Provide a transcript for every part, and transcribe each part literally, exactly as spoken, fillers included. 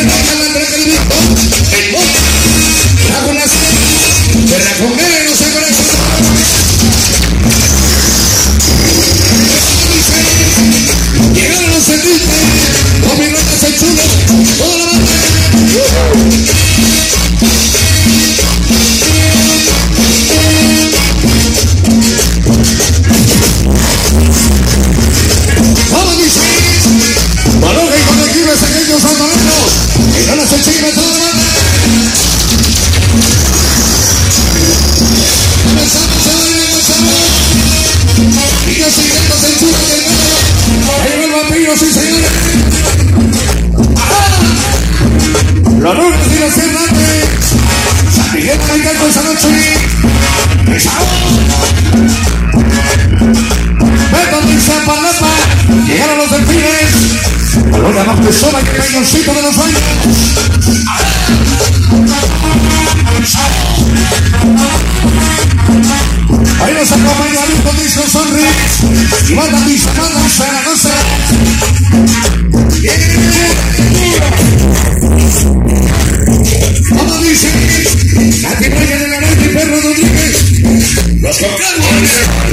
Los lunes y los Hernández, San Miguel de Calco esa noche, Beto de Zapalapa, llegaron los delfines, Colonia Montezuma y el cañoncito de los baños. Ahí nos acompaña Alito Disco Sonris, y banda Discamada en Zaragoza. Como dice la tiralla de la noche, Perro Rodríguez, los cocados.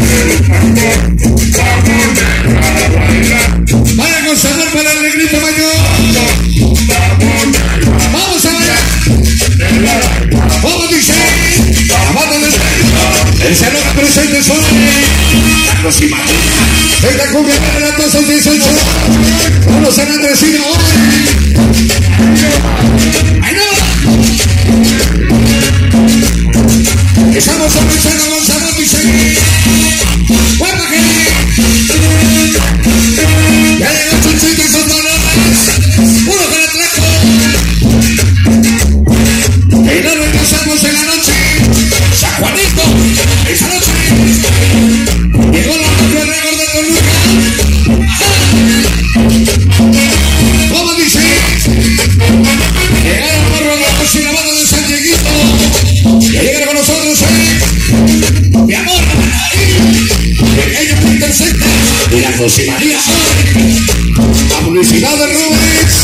Vaya con sabor para el negrito mayor. Vamos a ver. Como dice la banda del el salón presente son Carlos y María. Esta cumbia de la dos mil dieciocho. Unos han crecido hoy. ¡Ay no! Estamos comenzando con sabor y seguir. ¡Guapa que! Ya llegó Chuchito y sus dolores. Uno para atraco. Y no regresamos en la noche. San Juanito, esa noche. Llegó la noche de récord de Toluca. ¿Cómo dice? Llegaron por Rodolfo y la banda de San Dieguito. Ya llegaron con nosotros, ¿eh? Mi amor, pequeño Intersecta y la José María. La publicidad de Rubens.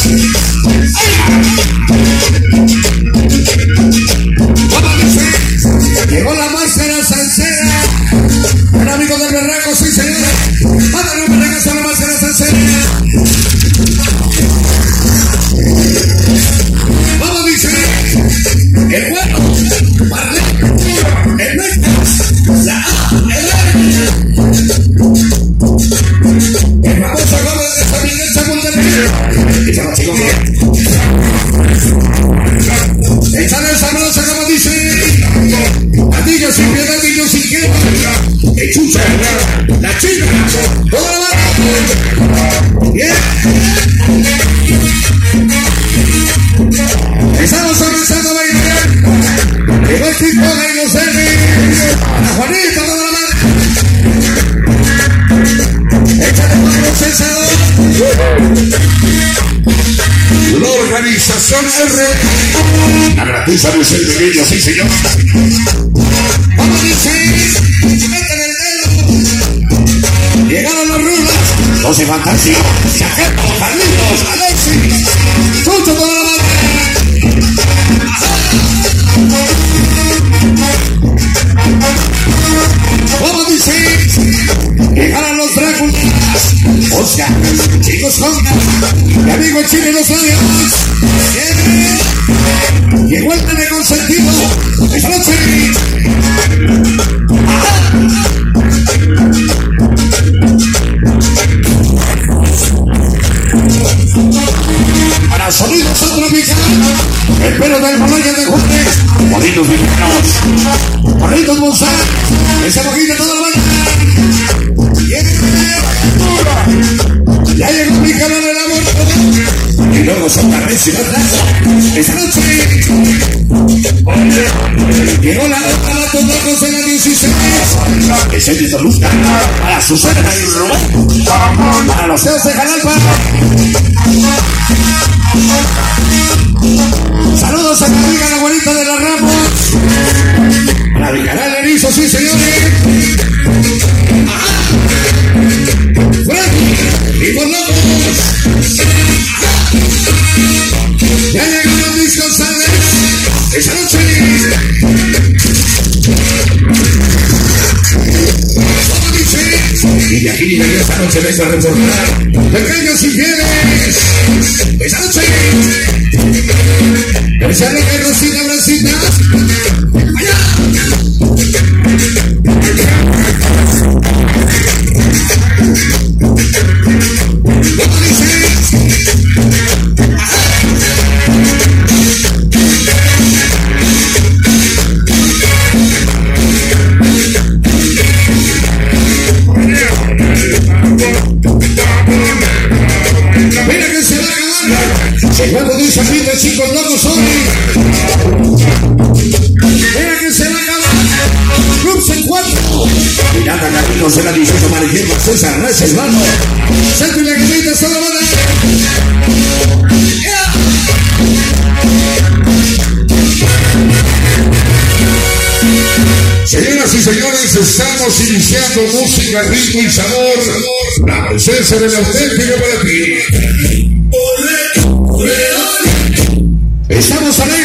¿Cómo dice? Llegó la máscara salsera. El amigo del berraco, sí señora. Mándale un berraco a la máscara salsera. ¿Cómo dice? El bueno, Marlene, el Nectas, la A, el R. El famoso Gómez de San Miguel Chamón del Río. Y se lo sigo bien. Echar el sabroso, como dice. Anillos sin piedad, anillos sin quiero. El chucha, la chica, toda la banda. Bien. Estamos comenzando a bailar. Llegó el tipo de los Elvis. La Juanita, toda la banda. Échale con los censadores. La organización R. La gratuita de Vicente Guillo, sí señor. Vamos a decir, meten el dedo. Llegaron los rulas, los de fantasía, Chaqueto, Carlitos, Alexis, Chucho, toda la banda. Vamos a decir, llegaron los Dráculas, Oscar, chicos Honda, mi amigo Chile los labios. Llegó el nene consentido, esta noche. Para sonidos tropicales, el pelo del Moloya de Juárez, bonitos mexicanos, bonitos Monsanto, ese poquito toda la banda. Ya llegó mi canal del amor. Y luego son Carles y verdad. Esta noche llegó la otra, la tocamos en la dieciséis. Es el de Toluca. Para Susana y Rubén. Para los Ceos de Jalalpa. Saludos a mi amiga la abuelita de la Ramos. La Vicaral Erizo, sí señores. Ajá. Frank y por locos. Ya noche vengo a recordar. Pequeños y fieles. Esa noche. Esa noche, Rosita, Brancitas. Allá. ¿Cómo dices? Mira que se va a acabar. Se va a poder salir de chicos locos hoy. Mira que se va a acabar. Clubs en cuatro. Miranda Camino se la diciendo Mariquema César Reyes hermano. Santo y la quinita solo van a. Señoras y señores, estamos iniciando música, ritmo y sabor. La presencia del auténtico para ti. Estamos a